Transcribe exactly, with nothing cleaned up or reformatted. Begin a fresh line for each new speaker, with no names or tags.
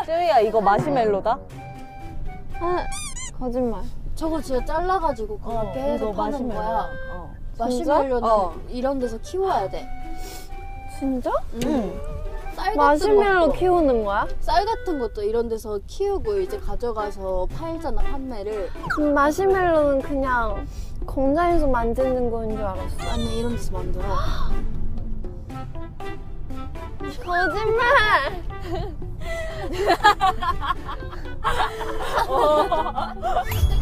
쯔위야 이거 마시멜로다?
아, 거짓말.
저거 진짜 잘라가지고 그렇게
어,
해서
이거
파는
마시멜로야.
거야.
어.
마시멜로는
어.
이런 데서 키워야 돼.
진짜?
응.
쌀 같은
마시멜로
것도,
키우는 거야?
쌀 같은 것도 이런 데서 키우고 이제 가져가서 팔잖아, 판매를.
음, 마시멜로는 그냥 공장에서 만드는 거인 줄 알았어.
아니, 이런 데서 만들어.
거짓말!